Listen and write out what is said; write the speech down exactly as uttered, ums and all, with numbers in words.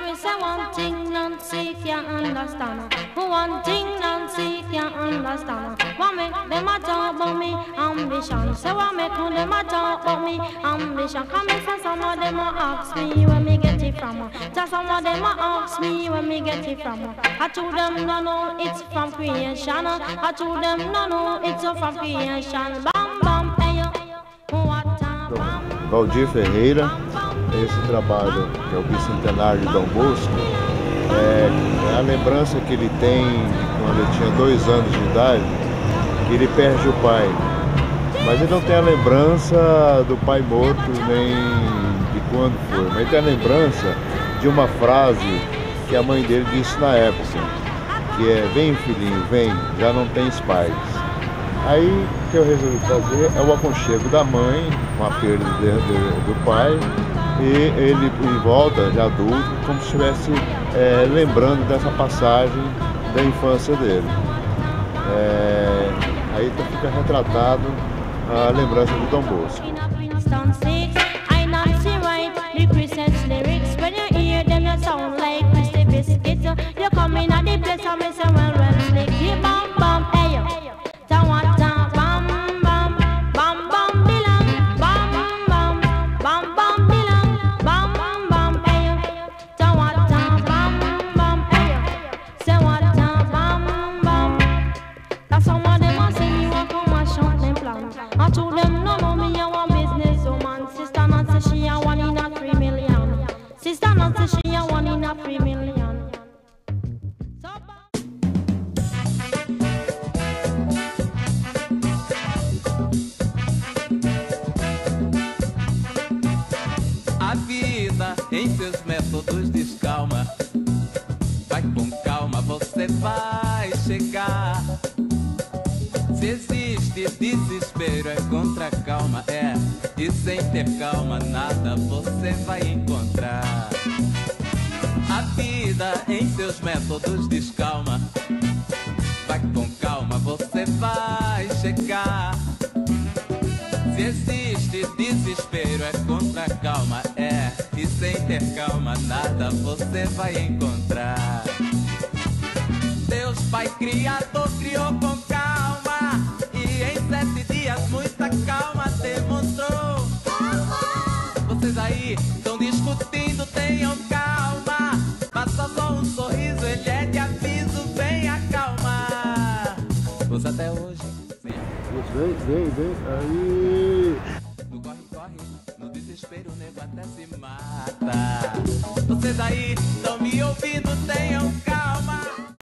me say one thing Nancy can't understand. One thing Nancy can't understand. What make them a talk about me ambition? Say what make them a talk about me ambition? Come and say some of them a ask me where me get it from. Just some of them a ask me where me get it from. I told them no no it's from creation. I told them no no it's from creation. Bam bam hey what a bam. Valdir Ferreira, esse trabalho que é o bicentenário de Dom Bosco, é, é a lembrança que ele tem de quando ele tinha dois anos de idade, que ele perde o pai. Mas ele não tem a lembrança do pai morto nem de quando foi, mas ele tem a lembrança de uma frase que a mãe dele disse na época, que é: vem filhinho, vem, já não tens pais. Aí o que eu resolvi fazer é o aconchego da mãe, com a perda de, de, do pai, e ele em volta, de adulto, como se estivesse é, lembrando dessa passagem da infância dele. É, aí fica retratado a lembrança de Dom Bosco. A vida em seus métodos descalma. Vai com calma, você vai chegar. Se existe desespero, é contra a calma, é. E sem ter calma, nada você vai encontrar. A vida em seus métodos descalma. Vai com calma, você vai chegar. Se existe desespero, é contra a calma, é. E sem ter calma, nada você vai encontrar. Deus Pai Criador criou com calma, e em sete dias muita calma demonstrou. Vocês aí estão discutindo, tenham calma. Passa só um sorriso, ele é de aviso, vem acalmar. Você até hoje Vem, vem, vem, aí! no corre, corre, no desespero, o nego até se mata. Vocês aí estão me ouvindo,